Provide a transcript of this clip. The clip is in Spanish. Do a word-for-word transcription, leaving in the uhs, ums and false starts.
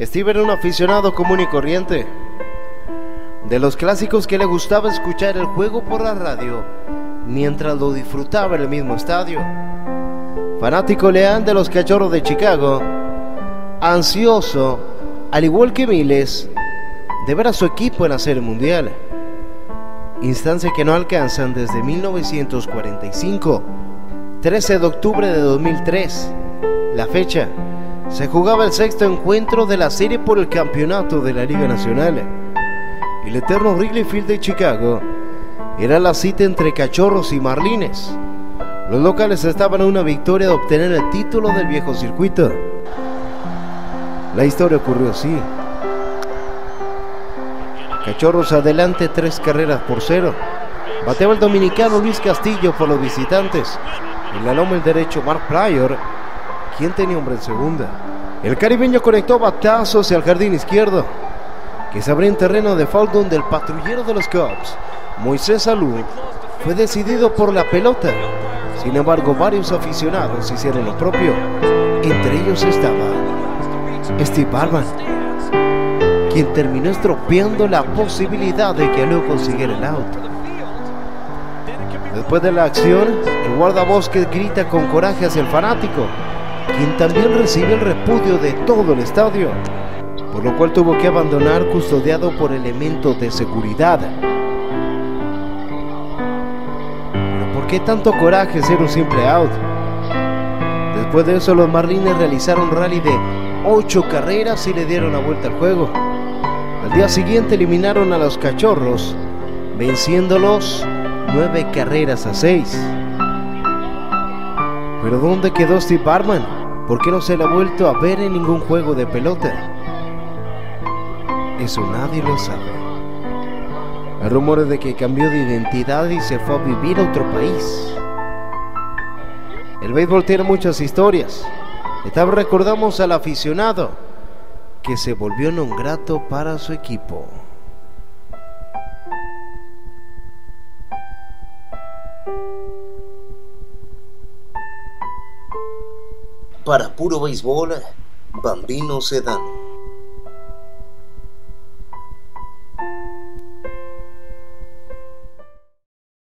Steve era un aficionado común y corriente, de los clásicos que le gustaba escuchar el juego por la radio mientras lo disfrutaba en el mismo estadio. Fanático leal de los Cachorros de Chicago, ansioso, al igual que miles, de ver a su equipo en la Serie Mundial, instancia que no alcanzan desde mil novecientos cuarenta y cinco. trece de octubre de dos mil tres, la fecha, se jugaba el sexto encuentro de la serie por el campeonato de la Liga Nacional. El eterno Wrigley Field de Chicago era la cita entre Cachorros y Marlines. Los locales estaban a una victoria de obtener el título del viejo circuito. La historia ocurrió así: Cachorros adelante tres carreras por cero. Bateaba el dominicano Luis Castillo por los visitantes. En la loma el derecho Mark Pryor, quien tenía hombre en segunda. El caribeño conectó batazos hacia el jardín izquierdo, que se abría en terreno de foul, donde el patrullero de los Cubs, Moisés Salú, fue decidido por la pelota. Sin embargo, varios aficionados hicieron lo propio. Entre ellos estaba Steve Bartman, quien terminó estropeando la posibilidad de que luego consiguiera el out. Después de la acción, el guardabosques grita con coraje hacia el fanático, quien también recibe el repudio de todo el estadio, por lo cual tuvo que abandonar custodiado por elementos de seguridad. Pero ¿por qué tanto coraje ser un simple out? Después de eso, los Marlines realizaron un rally de ocho carreras y le dieron la vuelta al juego. Al día siguiente eliminaron a los Cachorros, venciéndolos nueve carreras a seis. Pero ¿dónde quedó Steve Bartman? ¿Por qué no se le ha vuelto a ver en ningún juego de pelota? Eso nadie lo sabe. Hay rumores de que cambió de identidad y se fue a vivir a otro país. El béisbol tiene muchas historias. Esta vez recordamos al aficionado que se volvió non grato para su equipo. Para Puro Béisbol, Bambino Sedano.